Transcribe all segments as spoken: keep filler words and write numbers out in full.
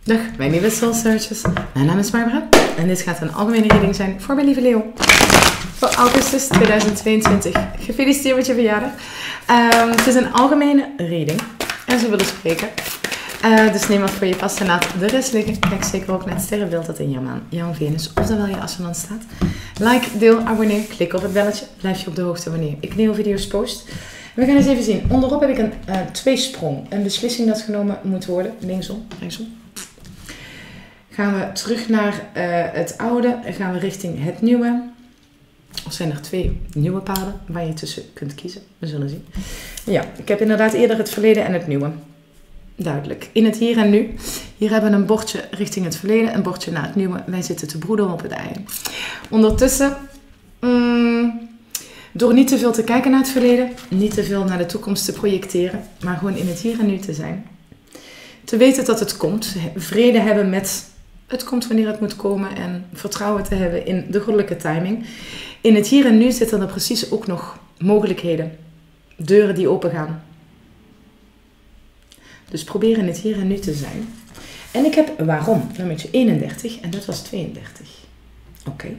Dag, mijn lieve Soul Searchers. Mijn naam is Barbara en dit gaat een algemene reading zijn voor mijn lieve Leo. Voor augustus tweeduizend tweeëntwintig. Gefeliciteerd met je verjaardag. Um, het is een algemene reading en ze willen spreken. Uh, dus neem wat voor je past en laat de rest liggen. Kijk zeker ook naar het sterrenbeeld dat in jouw maan, jouw Venus, oftewel je ascendant staat. Like, deel, abonneer, klik op het belletje. Blijf je op de hoogte wanneer ik nieuwe video's post. We gaan eens even zien. Onderop heb ik een uh, tweesprong. Een beslissing dat genomen moet worden. Linksom, rechtsom. Gaan we terug naar uh, het oude. Gaan we richting het nieuwe. Of zijn er twee nieuwe paden waar je tussen kunt kiezen? We zullen zien. Ja, ik heb inderdaad eerder het verleden en het nieuwe. Duidelijk. In het hier en nu. Hier hebben we een bordje richting het verleden. Een bordje naar het nieuwe. Wij zitten te broeden op het ei. Ondertussen... Um, Door niet te veel te kijken naar het verleden, niet te veel naar de toekomst te projecteren, maar gewoon in het hier en nu te zijn. Te weten dat het komt, vrede hebben met het komt wanneer het moet komen en vertrouwen te hebben in de goddelijke timing. In het hier en nu zitten er precies ook nog mogelijkheden, deuren die open gaan. Dus probeer in het hier en nu te zijn. En ik heb waarom, nummertje eenendertig en dat was tweeëndertig. Oké. Okay.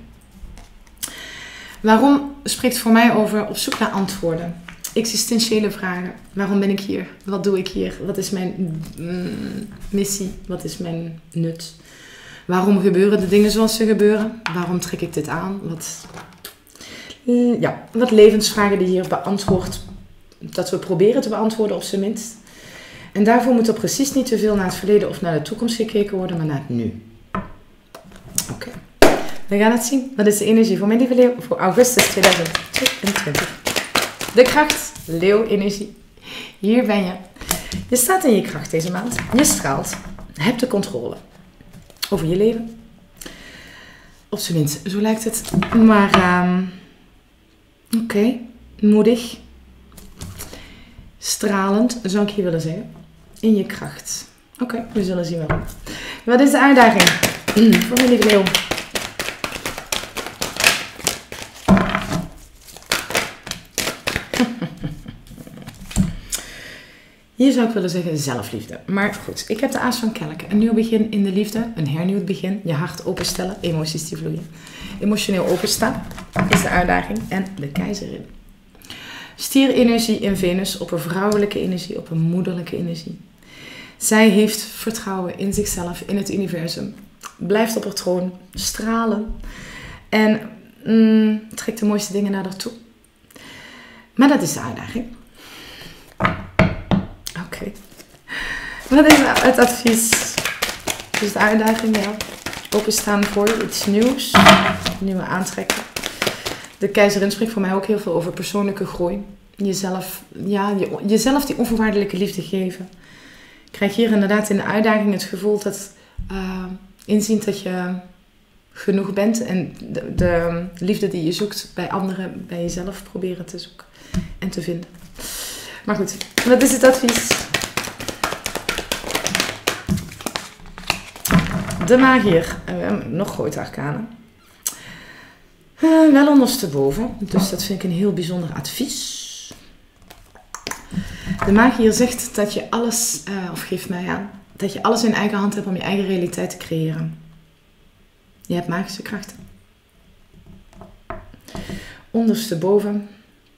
Waarom spreekt voor mij over op zoek naar antwoorden? Existentiële vragen. Waarom ben ik hier? Wat doe ik hier? Wat is mijn mm, missie? Wat is mijn nut? Waarom gebeuren de dingen zoals ze gebeuren? Waarom trek ik dit aan? Wat, mm, ja, wat levensvragen die hier beantwoord, dat we proberen te beantwoorden op zijn minst. En daarvoor moet er precies niet te veel naar het verleden of naar de toekomst gekeken worden, maar naar het nu. Oké. Okay. We gaan het zien. Wat is de energie voor mijn lieve Leeuw voor augustus tweeduizend tweeëntwintig? De kracht, Leeuw-energie. Hier ben je. Je staat in je kracht deze maand. Je straalt. Hebt de controle over je leven. Op zijn minst, zo lijkt het. Maar, um, oké. Okay. Moedig. Stralend, zou ik hier willen zeggen. In je kracht. Oké, okay, we zullen zien waarom. Wat is de uitdaging voor mijn lieve Leeuw? Hier zou ik willen zeggen zelfliefde. Maar goed, ik heb de aas van kelk. Een nieuw begin in de liefde. Een hernieuwd begin. Je hart openstellen. Emoties die vloeien. Emotioneel openstaan is de uitdaging. En de keizerin. Stierenergie in Venus. Op een vrouwelijke energie. Op een moederlijke energie. Zij heeft vertrouwen in zichzelf. In het universum. Blijft op haar troon. Stralen. En mm, trekt de mooiste dingen naar haar toe. Maar dat is de uitdaging. Oké. Okay. Wat is het advies? Dus de uitdaging, ja. Openstaan voor iets nieuws. Nieuwe aantrekken. De keizerin spreekt voor mij ook heel veel over persoonlijke groei. Jezelf, ja, je, jezelf die onvoorwaardelijke liefde geven. Ik krijg hier inderdaad in de uitdaging het gevoel dat uh, inzien dat je genoeg bent. En de, de liefde die je zoekt bij anderen, bij jezelf proberen te zoeken en te vinden. Maar goed, wat is het advies? De magier. En we hebben nog grote arcanen. Uh, wel ondersteboven. Dus dat vind ik een heel bijzonder advies. De magier zegt dat je alles, uh, of geeft mij aan, dat je alles in eigen hand hebt om je eigen realiteit te creëren. Je hebt magische krachten. Ondersteboven.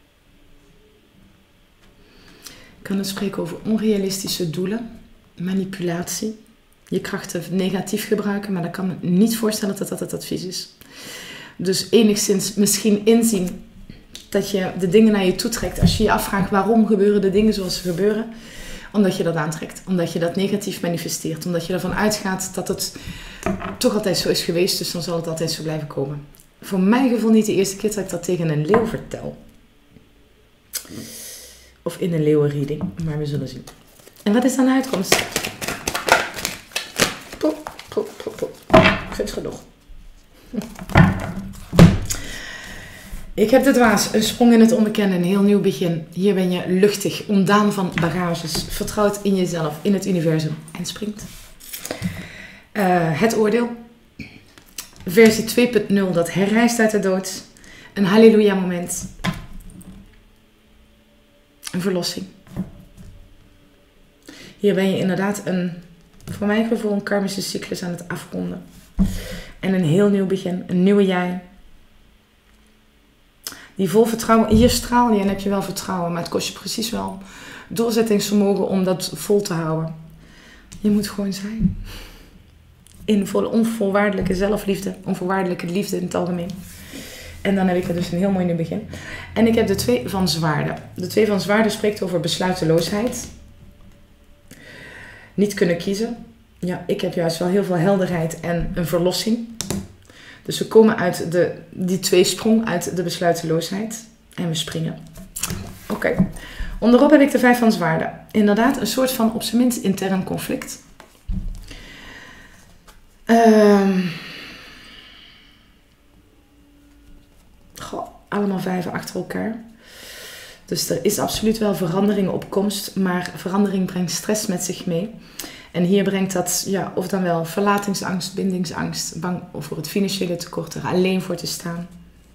Ik kan het spreken over onrealistische doelen, manipulatie, je krachten negatief gebruiken, maar dat kan me niet voorstellen dat dat het advies is. Dus enigszins misschien inzien dat je de dingen naar je toe trekt. Als je je afvraagt waarom gebeuren de dingen zoals ze gebeuren, omdat je dat aantrekt, omdat je dat negatief manifesteert, omdat je ervan uitgaat dat het toch altijd zo is geweest, dus dan zal het altijd zo blijven komen. Voor mijn gevoel niet de eerste keer dat ik dat tegen een leeuw vertel. Of in een leeuwenreading, maar we zullen zien. En wat is dan de uitkomst? Pop, pop, pop, pop. Ik vind het genoeg. Ik heb de dwaas, een sprong in het onbekende, een heel nieuw begin. Hier ben je luchtig, ontdaan van bagages, vertrouwd in jezelf, in het universum en springt. Uh, het oordeel, versie twee punt nul, dat herrijst uit de dood. Een halleluja moment. Een verlossing. Hier ben je inderdaad een voor mijn gevoel een karmische cyclus aan het afronden. En een heel nieuw begin, een nieuwe jij. Die vol vertrouwen, hier straal je en heb je wel vertrouwen, maar het kost je precies wel doorzettingsvermogen om dat vol te houden. Je moet gewoon zijn. In volle onvoorwaardelijke zelfliefde, onvoorwaardelijke liefde in het algemeen. En dan heb ik er dus een heel mooi nieuw begin. En ik heb de twee van zwaarden. De twee van zwaarden spreekt over besluiteloosheid. Niet kunnen kiezen. Ja, ik heb juist wel heel veel helderheid en een verlossing. Dus we komen uit de, die tweesprong uit de besluiteloosheid. En we springen. Oké. Okay. Onderop heb ik de vijf van zwaarden. Inderdaad, een soort van op zijn minst intern conflict. Um, goh, allemaal vijven achter elkaar. Dus er is absoluut wel verandering op komst. Maar verandering brengt stress met zich mee. En hier brengt dat, ja, of dan wel verlatingsangst, bindingsangst, bang voor het financiële tekort, er alleen voor te staan.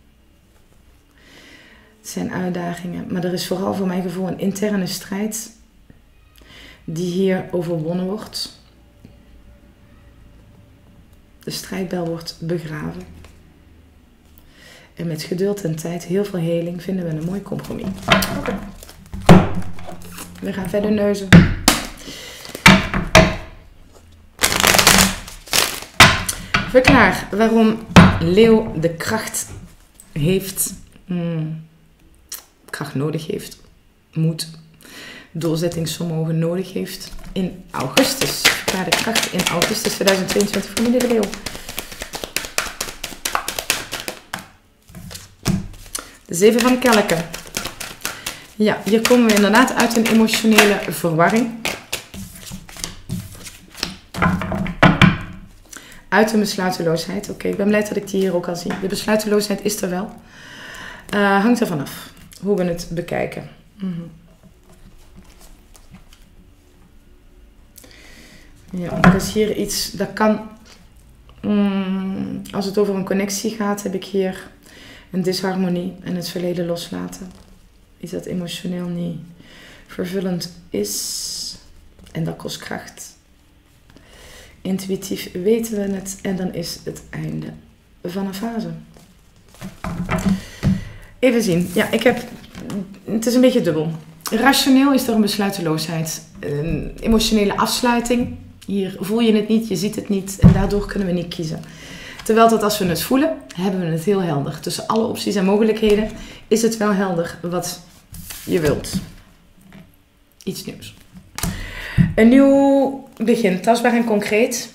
Het zijn uitdagingen, maar er is vooral voor mijn gevoel een interne strijd die hier overwonnen wordt. De strijdbel wordt begraven. En met geduld en tijd, heel veel heling, vinden we een mooi compromis. Okay. We gaan verder neuzen. Verklaar waarom leeuw de kracht heeft, hmm, kracht nodig heeft, moed, doorzettingsvermogen nodig heeft in augustus. Verklaar de kracht in augustus tweeduizend tweeëntwintig voor meneer de leeuw. De zeven van kelken. Ja, hier komen we inderdaad uit een emotionele verwarring. Uit de besluiteloosheid. Oké, okay, ik ben blij dat ik die hier ook al zie. De besluiteloosheid is er wel. Uh, hangt er vanaf hoe we het bekijken. Mm-hmm. Ja, er is hier iets, dat kan, mm, als het over een connectie gaat, heb ik hier een disharmonie en het verleden loslaten. Iets dat emotioneel niet vervullend is. En dat kost kracht. Intuïtief weten we het en dan is het einde van een fase. Even zien. Ja, ik heb, het is een beetje dubbel. Rationeel is er een besluiteloosheid. Een emotionele afsluiting. Hier voel je het niet, je ziet het niet en daardoor kunnen we niet kiezen. Terwijl dat als we het voelen, hebben we het heel helder. Tussen alle opties en mogelijkheden is het wel helder wat je wilt. Iets nieuws. Een nieuw begin, tastbaar en concreet.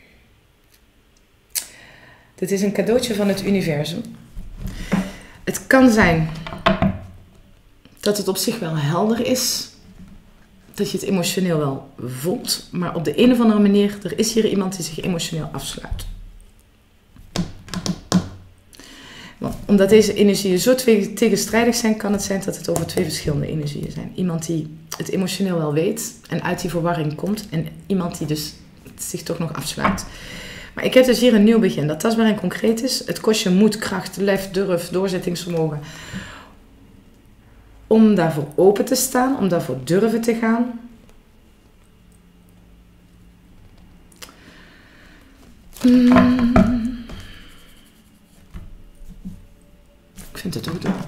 Dit is een cadeautje van het universum. Het kan zijn dat het op zich wel helder is. Dat je het emotioneel wel voelt. Maar op de een of andere manier, er is hier iemand die zich emotioneel afsluit. Want omdat deze energieën zo tegenstrijdig zijn, kan het zijn dat het over twee verschillende energieën zijn. Iemand die het emotioneel wel weet en uit die verwarring komt. En iemand die dus zich toch nog afsluit. Maar ik heb dus hier een nieuw begin. Dat tastbaar en concreet is. Het kost je moed, kracht, lef, durf, doorzettingsvermogen. Om daarvoor open te staan. Om daarvoor durven te gaan. Hmm. Ik vind het ook doen.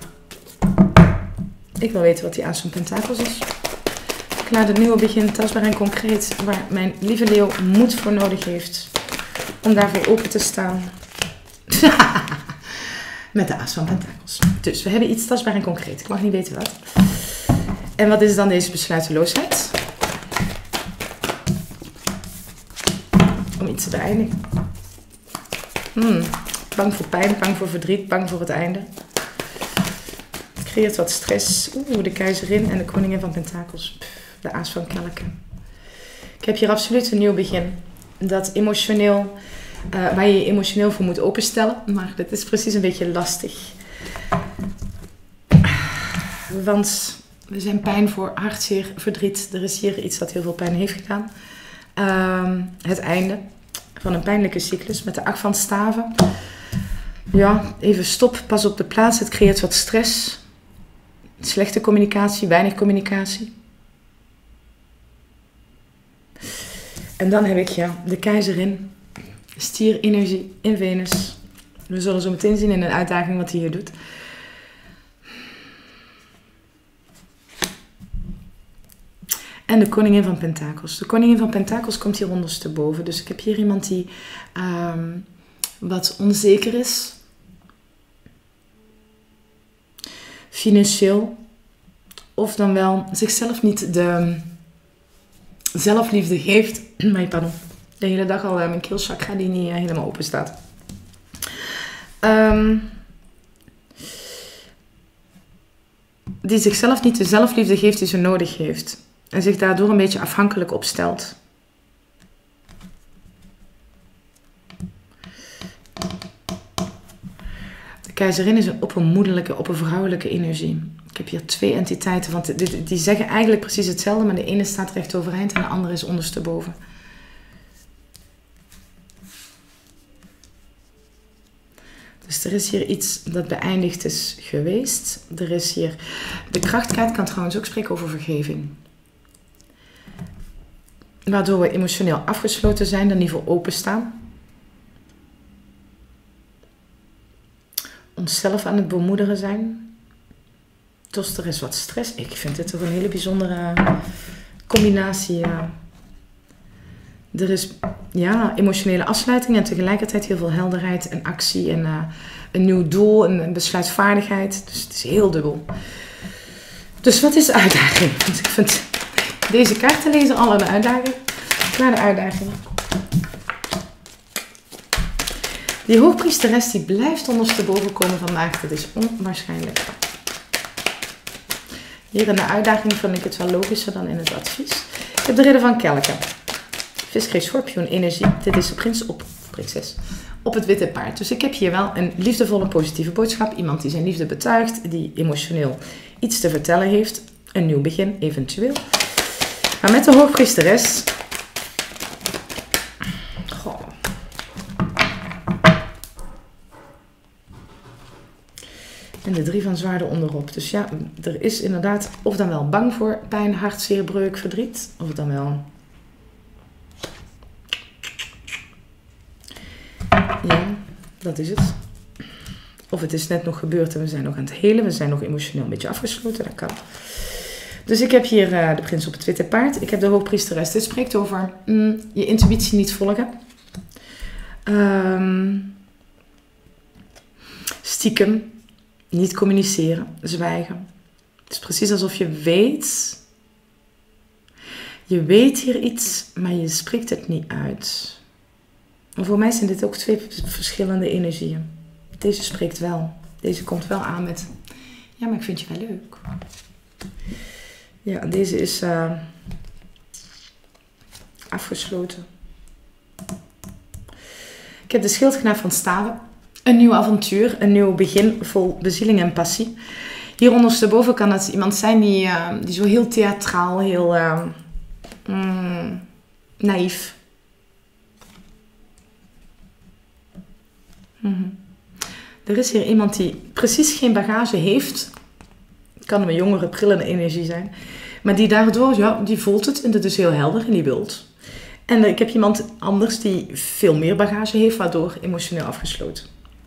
Ik wil weten wat die Aas van Pentakels is. Ik laat het nieuwe begin tastbaar en concreet. Waar mijn lieve leeuw moed voor nodig heeft. Om daarvoor open te staan. Met de Aas van Pentakels. Dus we hebben iets tastbaar en concreet. Ik mag niet weten wat. En wat is dan deze besluiteloosheid? Om iets te beëindigen. Hmm. Bang voor pijn, bang voor verdriet, bang voor het einde. Het creëert wat stress. Oeh, de keizerin en de koningin van Pentakels. De Aas van kelken. Ik heb hier absoluut een nieuw begin. Dat emotioneel, uh, waar je je emotioneel voor moet openstellen. Maar dat is precies een beetje lastig. Want we zijn pijn voor hartzeer, verdriet. Er is hier iets dat heel veel pijn heeft gedaan. Uh, het einde van een pijnlijke cyclus met de acht van staven. Ja, even stop, pas op de plaats. Het creëert wat stress. Slechte communicatie, weinig communicatie. En dan heb ik ja, de keizerin. Stierenergie in Venus. We zullen zo meteen zien in een uitdaging wat hij hier doet. En de koningin van pentakels. De koningin van pentakels komt hier ondersteboven. Dus ik heb hier iemand die um, wat onzeker is. Financieel. Of dan wel zichzelf niet de zelfliefde geeft. Maar pardon. De hele dag al uh, mijn keelchakra die niet uh, helemaal open staat. Um, die zichzelf niet de zelfliefde geeft die ze nodig heeft. En zich daardoor een beetje afhankelijk opstelt. De keizerin is een oppermoederlijke, oppervrouwelijke energie. Ik heb hier twee entiteiten, want die, die zeggen eigenlijk precies hetzelfde, maar de ene staat recht overeind en de andere is ondersteboven. Dus er is hier iets dat beëindigd is geweest. Er is hier... De krachtkaart kan trouwens ook spreken over vergeving. Waardoor we emotioneel afgesloten zijn, in ieder geval openstaan. Onszelf aan het bemoedigen zijn. Dus er is wat stress. Ik vind dit toch een hele bijzondere combinatie. Er is ja, emotionele afsluiting en tegelijkertijd heel veel helderheid en actie en uh, een nieuw doel en een besluitvaardigheid. Dus het is heel dubbel. Dus wat is de uitdaging? Want ik vind deze kaarten lezen al een uitdaging. Naar de uitdaging. Die hoogpriesteres die blijft ondersteboven komen vandaag. Dat is onwaarschijnlijk. Hier in de uitdaging vind ik het wel logischer dan in het advies. Ik heb de ridder van kelken. Vis, kreeg, schorpioen, energie. Dit is de prins op, prinses, op het witte paard. Dus ik heb hier wel een liefdevolle, positieve boodschap. Iemand die zijn liefde betuigt, die emotioneel iets te vertellen heeft. Een nieuw begin, eventueel. Maar met de hoogpriesteres... Goh. En de drie van zwaarden onderop. Dus ja, er is inderdaad of dan wel bang voor pijn, hartzeer, breuk, verdriet. Of dan wel... Ja, dat is het. Of het is net nog gebeurd en we zijn nog aan het helen. We zijn nog emotioneel een beetje afgesloten. Dat kan. Dus ik heb hier uh, de prins op het witte paard. Ik heb de hoogpriesteres. Dit spreekt over mm, je intuïtie niet volgen. Um, stiekem. Niet communiceren. Zwijgen. Het is precies alsof je weet... Je weet hier iets, maar je spreekt het niet uit. En voor mij zijn dit ook twee verschillende energieën. Deze spreekt wel. Deze komt wel aan met... Ja, maar ik vind je wel leuk. Ja, deze is uh, afgesloten. Ik heb de schildknaap van Staven. Een nieuw avontuur. Een nieuw begin vol bezieling en passie. Hier ondersteboven kan het iemand zijn die, uh, die zo heel theatraal, heel uh, mm, naïef... Mm-hmm. Er is hier iemand die precies geen bagage heeft. Het kan een jongere, prillende energie zijn. Maar die daardoor, ja, die voelt het en dat is heel helder en die wilt. En ik heb iemand anders die veel meer bagage heeft, waardoor emotioneel afgesloten.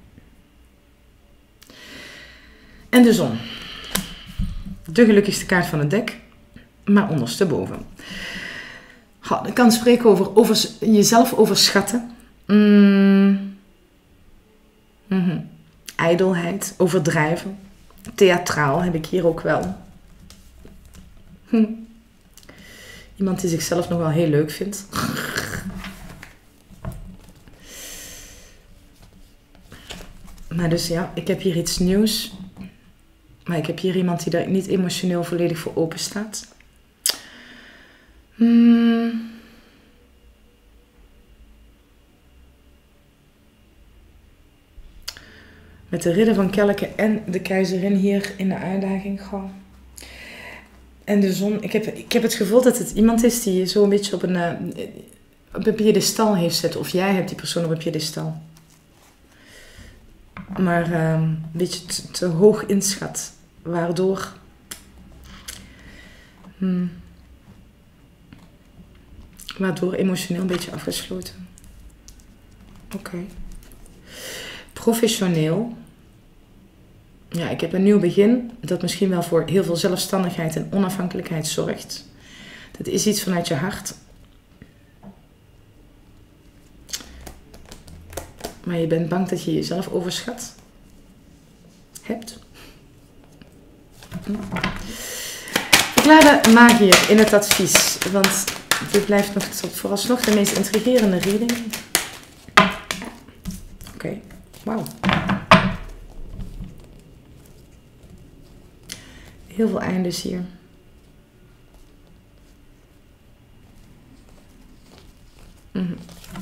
En de zon. De gelukkigste kaart van het dek, maar ondersteboven. Goh, ik kan spreken over, over jezelf overschatten. Mm. Mm-hmm. Ijdelheid, overdrijven, theatraal heb ik hier ook wel. Hm. Iemand die zichzelf nog wel heel leuk vindt. Maar dus ja, ik heb hier iets nieuws. Maar ik heb hier iemand die daar niet emotioneel volledig voor open staat. Hmm. Met de ridder van kelken en de keizerin hier in de uitdaging. Goh. En de zon. Ik heb, ik heb het gevoel dat het iemand is die zo een beetje op een, uh, op een piedestal heeft zitten. Of jij hebt die persoon op een piedestal. Maar uh, een beetje te, te hoog inschat. Waardoor... Hmm, Waardoor emotioneel een beetje afgesloten. Oké. Okay. Professioneel. Ja, ik heb een nieuw begin. Dat misschien wel voor heel veel zelfstandigheid en onafhankelijkheid zorgt. Dat is iets vanuit je hart. Maar je bent bang dat je jezelf overschat. Hebt. Verklaar de magier in het advies. Want dit blijft nog tot vooralsnog de meest intrigerende reading. Oké, okay. Wauw. Heel veel eindes hier. Mm-hmm.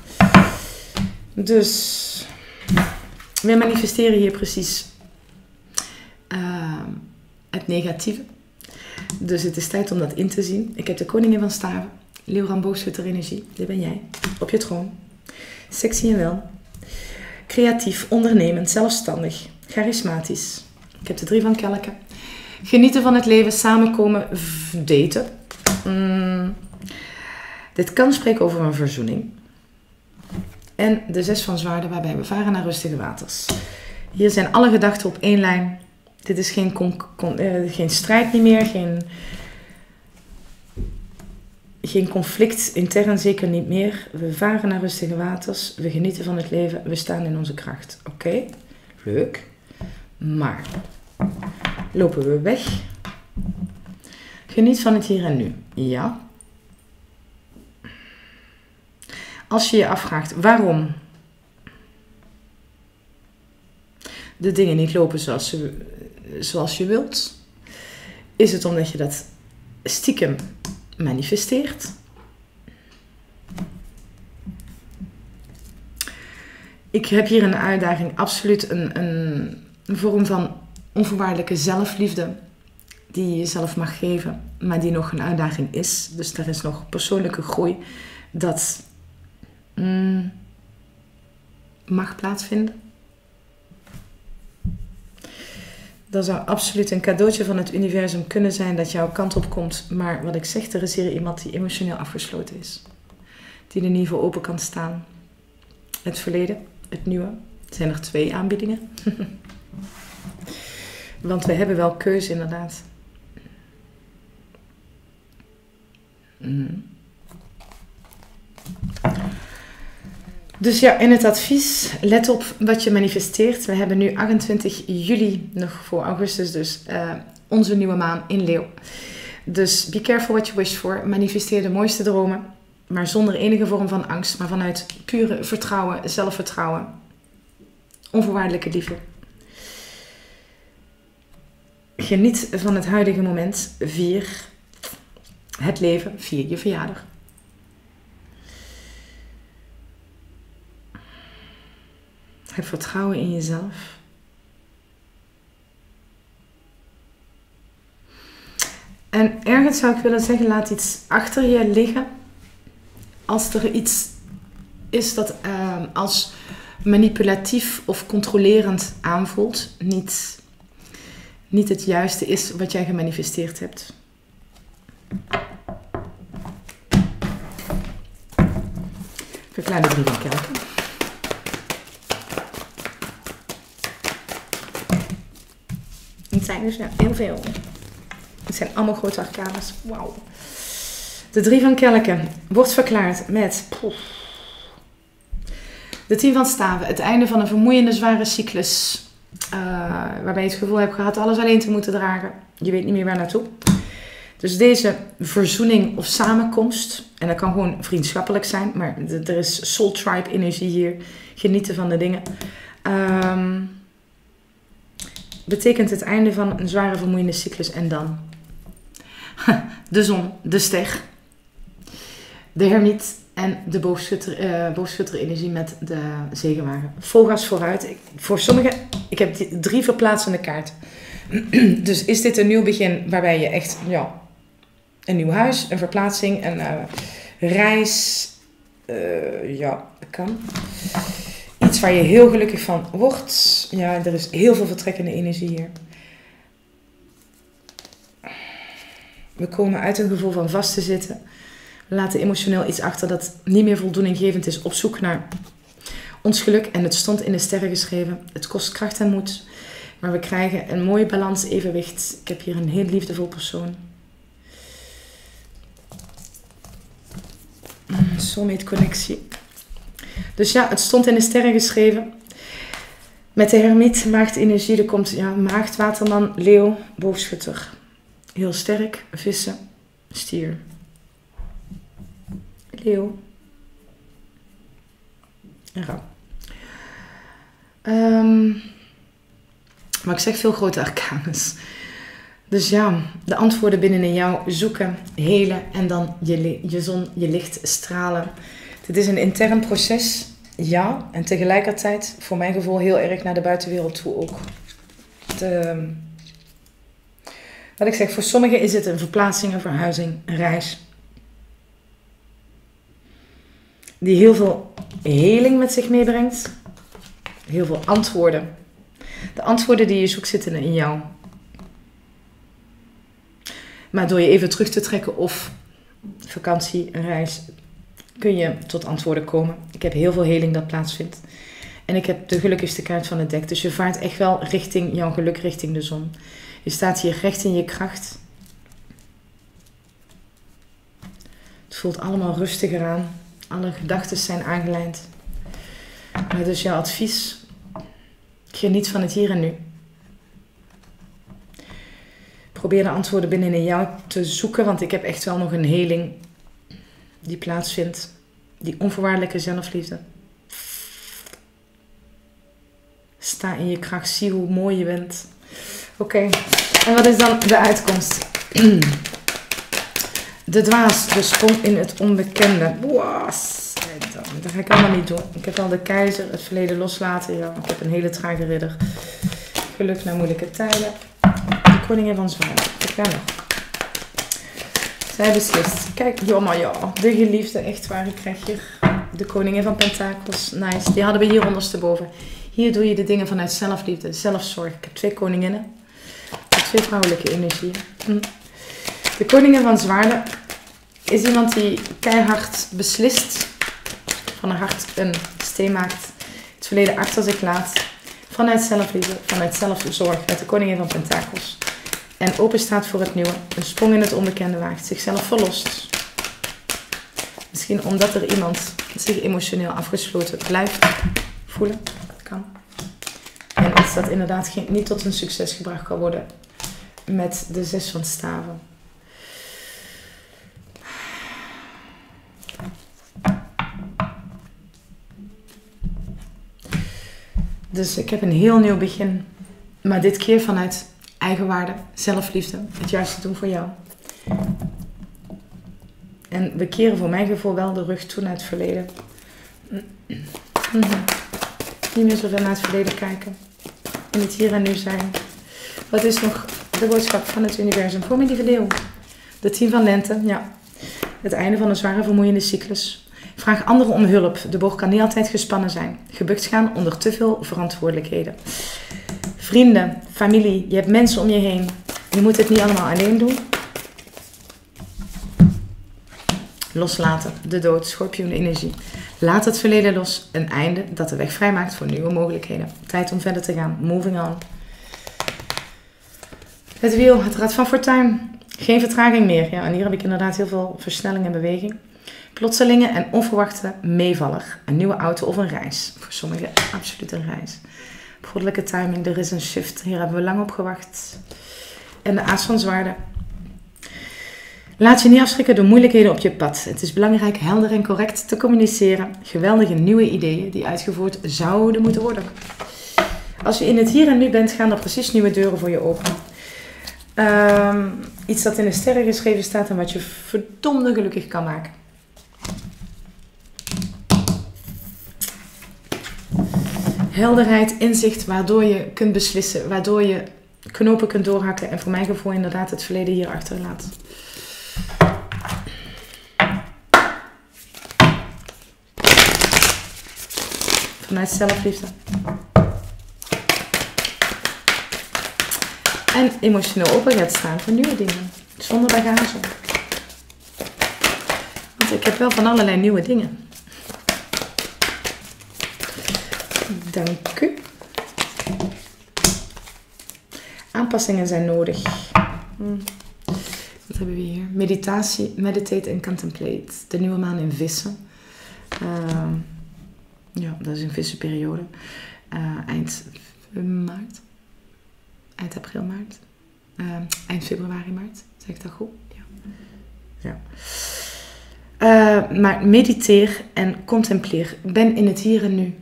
Dus we manifesteren hier precies uh, het negatieve. Dus het is tijd om dat in te zien. Ik heb de koningin van staven, Leeuw, boogschutter energie. Dit ben jij, op je troon. Sexy en wel. Creatief, ondernemend, zelfstandig, charismatisch. Ik heb de drie van kelken. Genieten van het leven, samenkomen, daten. Mm. Dit kan spreken over een verzoening. En de zes van zwaarden waarbij we varen naar rustige waters. Hier zijn alle gedachten op één lijn. Dit is geen, con, con, uh, geen strijd niet meer, geen, geen conflict intern, zeker niet meer. We varen naar rustige waters, we genieten van het leven, we staan in onze kracht. Oké, okay. Leuk. Maar lopen we weg? Geniet van het hier en nu. Ja. Als je je afvraagt waarom de dingen niet lopen zoals je, zoals je wilt, is het omdat je dat stiekem manifesteert. Ik heb hier een uitdaging, absoluut een, een, een vorm van onvoorwaardelijke zelfliefde die je jezelf mag geven, maar die nog een uitdaging is. Dus daar is nog persoonlijke groei dat mm, mag plaatsvinden. Dat zou absoluut een cadeautje van het universum kunnen zijn dat jouw kant op komt. Maar wat ik zeg, er is hier iemand die emotioneel afgesloten is. Die er niet voor open kan staan. Het verleden, het nieuwe. Er zijn er twee aanbiedingen. Want we hebben wel keuze inderdaad. Mm. Dus ja, in het advies, let op wat je manifesteert. We hebben nu achtentwintig juli, nog voor augustus dus, uh, onze nieuwe maan in Leeuw. Dus be careful what you wish for. Manifesteer de mooiste dromen, maar zonder enige vorm van angst, maar vanuit pure vertrouwen, zelfvertrouwen. Onvoorwaardelijke liefde. Geniet van het huidige moment. Vier het leven. Vier je verjaardag. Heb vertrouwen in jezelf. En ergens zou ik willen zeggen, laat iets achter je liggen. Als er iets is dat uh, als manipulatief of controlerend aanvoelt. Niet, niet het juiste is wat jij gemanifesteerd hebt. Verklaar de drie van kelken. Het zijn dus ja, heel veel. Het zijn allemaal grote arcanes. Wauw. De drie van kelken wordt verklaard met pof, de tien van staven. Het einde van een vermoeiende zware cyclus. Uh, waarbij je het gevoel hebt gehad alles alleen te moeten dragen. Je weet niet meer waar naartoe. Dus deze verzoening of samenkomst. En dat kan gewoon vriendschappelijk zijn. Maar er is soul tribe energie hier. Genieten van de dingen. Um, betekent het einde van een zware vermoeiende cyclus. En dan de zon, de ster, de hermiet en de boogschutter, uh, boogschutter energie met de zegenwagen. Vol gas vooruit. Ik, voor sommigen, ik heb die drie verplaatsende kaarten. Dus is dit een nieuw begin waarbij je echt, ja, een nieuw huis, een verplaatsing, een uh, reis, uh, ja, dat kan. Iets waar je heel gelukkig van wordt. Ja, er is heel veel vertrekkende energie hier. We komen uit een gevoel van vast te zitten. We laten emotioneel iets achter dat niet meer voldoeninggevend is, op zoek naar ons geluk. En het stond in de sterren geschreven. Het kost kracht en moed. Maar we krijgen een mooie balans, evenwicht. Ik heb hier een heel liefdevol persoon. Soulmate connectie. Dus ja, het stond in de sterren geschreven. Met de hermiet, maagdenergie. Er komt ja, maagd, waterman, leeuw, boogschutter. Heel sterk. Vissen, stier. Leeuw. En rouw. Um, maar ik zeg veel grote arcanes. Dus ja, de antwoorden binnenin jou zoeken, helen en dan je, je zon, je licht stralen. Dit is een intern proces, ja. En tegelijkertijd, voor mijn gevoel, heel erg naar de buitenwereld toe ook. De, wat ik zeg, voor sommigen is het een verplaatsing, een verhuizing, een reis. Die heel veel heling met zich meebrengt. Heel veel antwoorden. De antwoorden die je zoekt zitten in jou. Maar door je even terug te trekken of vakantie, een reis, kun je tot antwoorden komen. Ik heb heel veel heling dat plaatsvindt. En ik heb de gelukkigste kaart van het dek. Dus je vaart echt wel richting jouw geluk, richting de zon. Je staat hier recht in je kracht. Het voelt allemaal rustiger aan. Alle gedachten zijn aangelijnd. Maar dus jouw advies. Geniet van het hier en nu. Probeer de antwoorden binnenin jou te zoeken. Want ik heb echt wel nog een heling die plaatsvindt. Die onvoorwaardelijke zelfliefde. Sta in je kracht. Zie hoe mooi je bent. Oké. Okay. En wat is dan de uitkomst? De dwaas. De sprong in het onbekende. Wow. Dat ga ik allemaal niet doen. Ik heb al de keizer, het verleden loslaten. Ja, ik heb een hele trage ridder. Geluk naar moeilijke tijden. De koningin van zwaarden. Ik ga nog. Zij beslist. Kijk, jammer ja. De geliefde, echt waar. Ik krijg hier de koningin van pentakels. Nice. Die hadden we hier ondersteboven. Hier doe je de dingen vanuit zelfliefde, zelfzorg. Ik heb twee koninginnen. Twee vrouwelijke energieën. De koningin van zwaarden is iemand die keihard beslist. Van haar hart een steen maakt. Het verleden achter zich laat. Vanuit zelfliefde, vanuit zelfzorg. Met de koningin van pentakels. En open staat voor het nieuwe. Een sprong in het onbekende waagt. Zichzelf verlost. Misschien omdat er iemand zich emotioneel afgesloten blijft voelen. Dat kan. En iets dat inderdaad geen, niet tot een succes gebracht kan worden. Met de zes van staven. Dus ik heb een heel nieuw begin. Maar dit keer vanuit eigenwaarde, zelfliefde. Het juiste doen voor jou. En we keren voor mijn gevoel wel de rug toe naar het verleden. Mm-hmm. Niet meer zoveel naar het verleden kijken. In het hier en nu zijn. Wat is nog de boodschap van het universum voor mijn lieve leeuw? De tien van lente, ja. Het einde van een zware vermoeiende cyclus. Vraag anderen om hulp. De boog kan niet altijd gespannen zijn. Gebukt gaan onder te veel verantwoordelijkheden. Vrienden, familie, je hebt mensen om je heen. Je moet het niet allemaal alleen doen. Loslaten, de dood, schorpioen, energie. Laat het verleden los. Een einde dat de weg vrijmaakt voor nieuwe mogelijkheden. Tijd om verder te gaan. Moving on. Het wiel, het rad van fortuin. Geen vertraging meer. Ja, en hier heb ik inderdaad heel veel versnelling en beweging. Plotselingen en onverwachte meevaller. Een nieuwe auto of een reis. Voor sommigen absoluut een reis. Goddelijke timing, er is een shift. Hier hebben we lang op gewacht. En de aas van zwaarden. Laat je niet afschrikken door moeilijkheden op je pad. Het is belangrijk helder en correct te communiceren. Geweldige nieuwe ideeën die uitgevoerd zouden moeten worden. Als je in het hier en nu bent, gaan er precies nieuwe deuren voor je open. Um, iets dat in de sterren geschreven staat en wat je verdomde gelukkig kan maken. Helderheid, inzicht, waardoor je kunt beslissen, waardoor je knopen kunt doorhakken en voor mijn gevoel inderdaad het verleden hier achterlaat. Vanuit zelfliefde. En emotioneel open gaat staan voor nieuwe dingen. Zonder bagage. Wat Want ik heb wel van allerlei nieuwe dingen. Dank u. Aanpassingen zijn nodig. Hm. Wat hebben we hier? Meditatie, meditate en contemplate. De nieuwe maan in vissen. Uh, ja, dat is een vissenperiode. Uh, eind maart. Eind april, maart. Uh, eind februari, maart. Zeg ik dat goed? Ja. Ja. Uh, maar mediteer en contempleer. Ben in het hier en nu.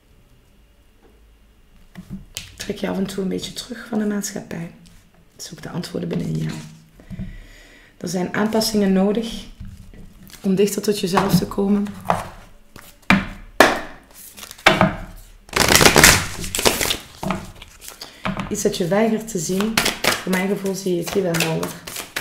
Trek je af en toe een beetje terug van de maatschappij. Zoek de antwoorden binnen jou. Er zijn aanpassingen nodig om dichter tot jezelf te komen. Iets dat je weigert te zien. Voor mijn gevoel zie je het hier wel helder.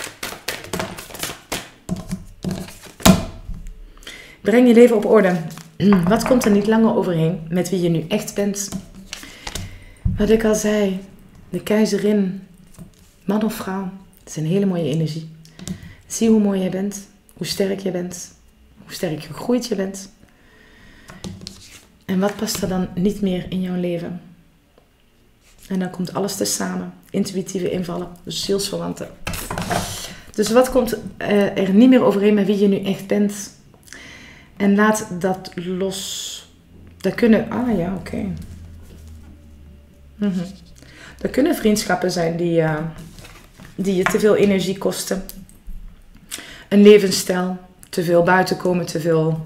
Breng je leven op orde. Wat komt er niet langer overheen met wie je nu echt bent? Wat ik al zei, de keizerin, man of vrouw, het is een hele mooie energie. Zie hoe mooi jij bent, hoe sterk je bent, hoe sterk gegroeid je bent. En wat past er dan niet meer in jouw leven? En dan komt alles te samen. Intuïtieve invallen, zielsverwanten. Dus wat komt uh, er niet meer overeen met wie je nu echt bent? En laat dat los. Dat kunnen... Ah ja, oké. Okay. Mm-hmm. Er kunnen vriendschappen zijn die, uh, die je te veel energie kosten. Een levensstijl. Te veel buiten komen, te veel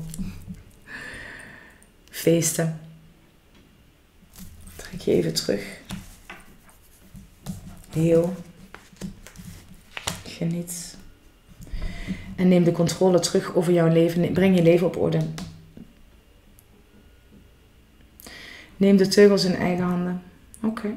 feesten. Trek je even terug. Heel. Geniet. En neem de controle terug over jouw leven. Breng je leven op orde. Neem de teugels in eigen handen. Oké. Okay.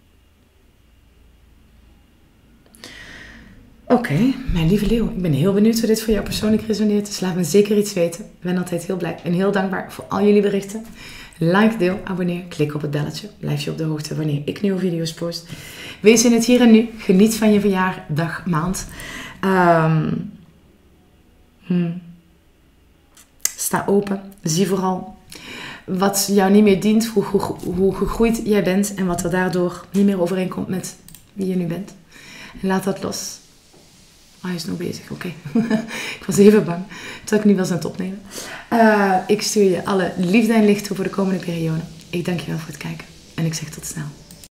Oké, okay, mijn lieve leeuw. Ik ben heel benieuwd hoe dit voor jou persoonlijk resoneert. Dus laat me zeker iets weten. Ik ben altijd heel blij en heel dankbaar voor al jullie berichten. Like, deel, abonneer, klik op het belletje. Blijf je op de hoogte wanneer ik nieuwe video's post. Wees in het hier en nu. Geniet van je verjaardag, maand. Um, hmm. Sta open. Zie vooral wat jou niet meer dient. Hoe, hoe, hoe gegroeid jij bent. En wat er daardoor niet meer overeenkomt met wie je nu bent. En laat dat los. Ah, hij is nog bezig, oké. Okay. Ik was even bang dat ik niet was aan het opnemen. Uh, ik stuur je alle liefde en licht toe voor de komende periode. Ik dank je wel voor het kijken. En ik zeg tot snel.